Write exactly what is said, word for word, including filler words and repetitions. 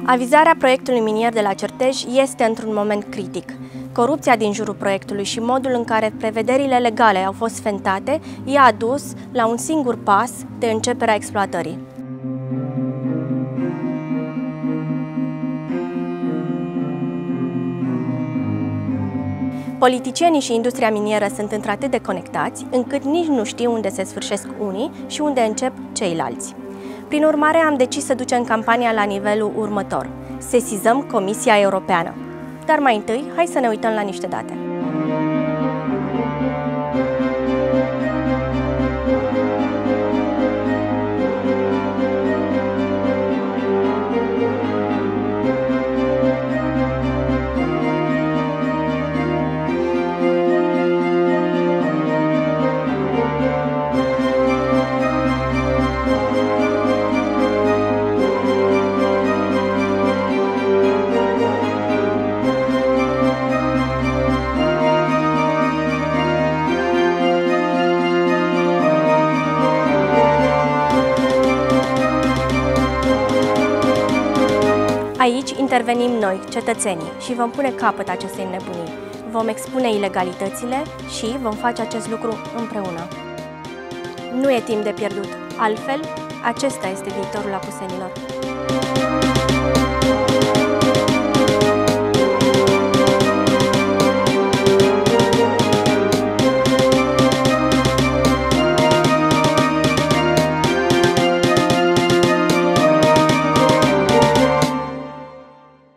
Avizarea proiectului minier de la Certej este într-un moment critic. Corupția din jurul proiectului și modul în care prevederile legale au fost fentate i-a adus la un singur pas de începerea exploatării. Politicienii și industria minieră sunt într-atât de conectați, încât nici nu știu unde se sfârșesc unii și unde încep ceilalți. Prin urmare, am decis să ducem campania la nivelul următor. Sesizăm Comisia Europeană. Dar mai întâi, hai să ne uităm la niște date. Aici intervenim noi, cetățenii, și vom pune capăt acestei nebunii. Vom expune ilegalitățile și vom face acest lucru împreună. Nu e timp de pierdut. Altfel, acesta este viitorul apusenilor.